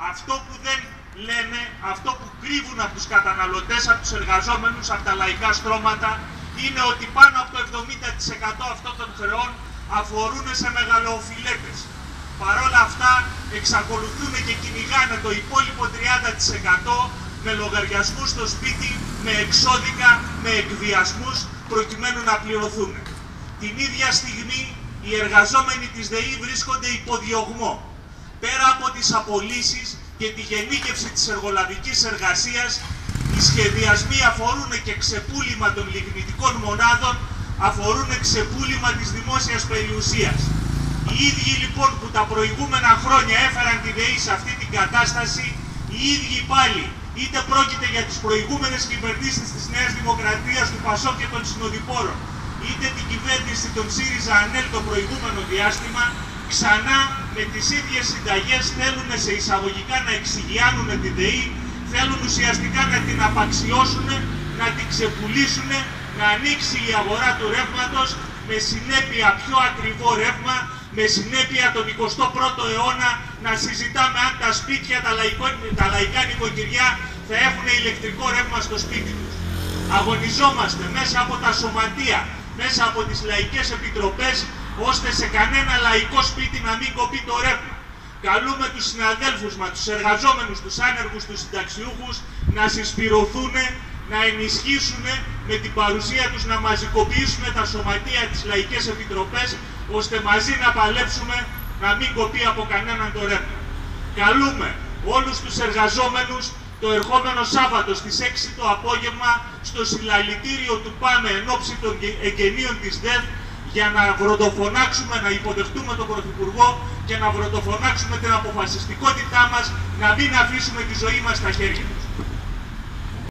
Αυτό που δεν λένε, αυτό που κρύβουν από τους καταναλωτές, από τους εργαζόμενους, από τα λαϊκά στρώματα, είναι ότι πάνω από το 70% αυτών των χρεών αφορούν σε μεγαλοοφιλέτες. Παρ' όλα αυτά εξακολουθούν και κυνηγάνε το υπόλοιπο 30% με λογαριασμούς στο σπίτι, με εξώδικα, με εκβιασμούς, προκειμένου να πληρωθούν. Την ίδια στιγμή οι εργαζόμενοι της ΔΕΗ βρίσκονται υπό διωγμό. Πέρα από τις απολύσεις και τη γενίκευση της εργολαβικής εργασίας, οι σχεδιασμοί αφορούν και ξεπούλημα των λιγνητικών μονάδων, αφορούν ξεπούλημα της δημόσιας περιουσίας. Οι ίδιοι λοιπόν που τα προηγούμενα χρόνια έφεραν τη ΔΕΗ σε αυτή την κατάσταση, οι ίδιοι πάλι, είτε πρόκειται για τις προηγούμενες κυβερνήσεις της Νέας Δημοκρατίας, του ΠΑΣΟΚ και των συνοδοιπόρων, είτε την κυβέρνηση των ΣΥΡΙΖΑ-ΑΝΕΛ το προηγούμενο διάστημα, ξανά με τις ίδιες συνταγές θέλουν σε εισαγωγικά να εξηγιάνουν τη ΔΕΗ, θέλουν ουσιαστικά να την απαξιώσουν, να την ξεπουλήσουν, να ανοίξει η αγορά του ρεύματος, με συνέπεια πιο ακριβό ρεύμα, με συνέπεια τον 21ο αιώνα να συζητάμε αν τα σπίτια, τα λαϊκά νοικοκυριά θα έχουν ηλεκτρικό ρεύμα στο σπίτι τους. Αγωνιζόμαστε μέσα από τα σωματεία, μέσα από τις λαϊκές επιτροπές, ώστε σε κανένα λαϊκό σπίτι να μην κοπεί το ρεύμα. Καλούμε τους συναδέλφους μας, τους εργαζόμενους, τους άνεργους, τους συνταξιούχους να συσπηρωθούν, να ενισχύσουν με την παρουσία τους, να μαζικοποιήσουν τα σωματεία, τις λαϊκές επιτροπές, ώστε μαζί να παλέψουμε να μην κοπεί από κανέναν το ρεύμα. Καλούμε όλους τους εργαζόμενους το ερχόμενο Σάββατο στις 6 το απόγευμα στο συλλαλητήριο του ΠΑΜΕ εν ώψη των εγγενείων της ΔΕΔ, για να βροντοφωνάξουμε, να υποδεχτούμε τον Πρωθυπουργό και να βροντοφωνάξουμε την αποφασιστικότητά μας να μην αφήσουμε τη ζωή μας στα χέρια τους.